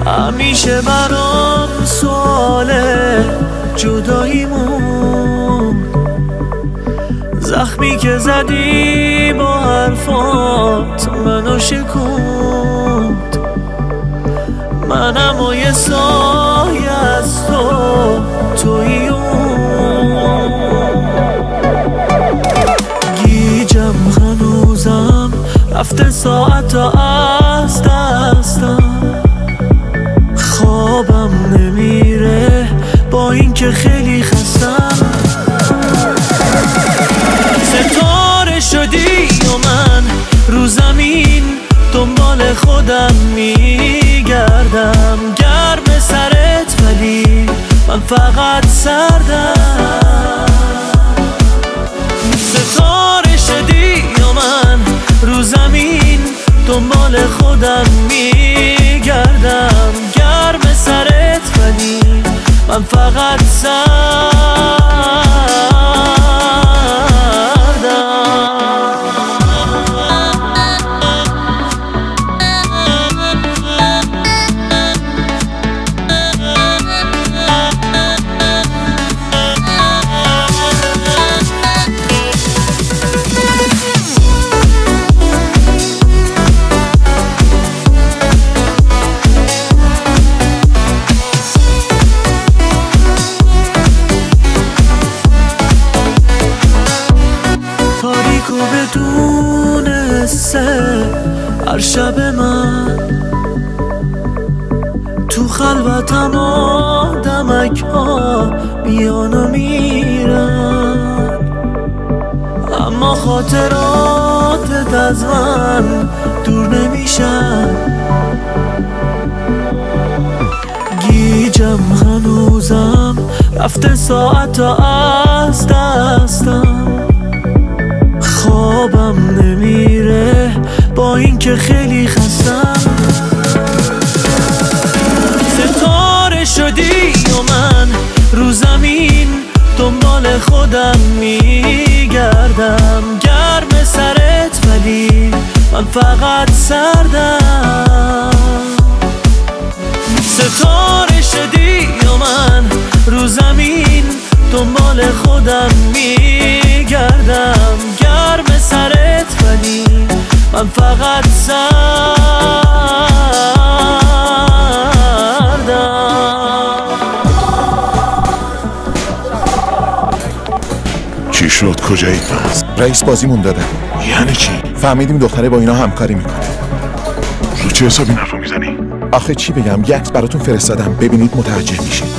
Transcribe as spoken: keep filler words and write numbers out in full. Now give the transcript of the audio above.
همیشه برام سواله جداییمون، زخمی که زدی با حرفات منو شکوند. منم و یه سایه از تو تویی اون، گیجم هنوزم رفته ساعت از دستم، خوابم نمیره با این که خیلی خستم. ستاره شدی و من رو زمین دنبال خودم میگردم، گرم سرت ولی من فقط سردم. ستاره شدی و من رو زمین دنبال خودم میگردم، گرم سرت ولی من فقط سردم. هر شب من تو خلوتم آدمک ها بیان و میرن، اما خاطراتت از من دور نمیشن. گیجم هنوزم رفته ساعت از دستم، خوابم نمیره با این که خیلی خستم. ستاره شدی و من رو زمین دنبال خودم میگردم، گرم سرت ولی من فقط سردم. ستاره شدی و من رو زمین دنبال خودم میگردم، گرم سرت ولی من فقط سردم. چی شد؟ کجایید پس؟ رئیس بازیمون دادن. یعنی چی؟ فهمیدیم دختره با اینا همکاری میکنه. رو چه حسابی این حرفو میزنی؟ آخه چی بگم، یه عکس براتون فرستادم، ببینید متوجه میشید.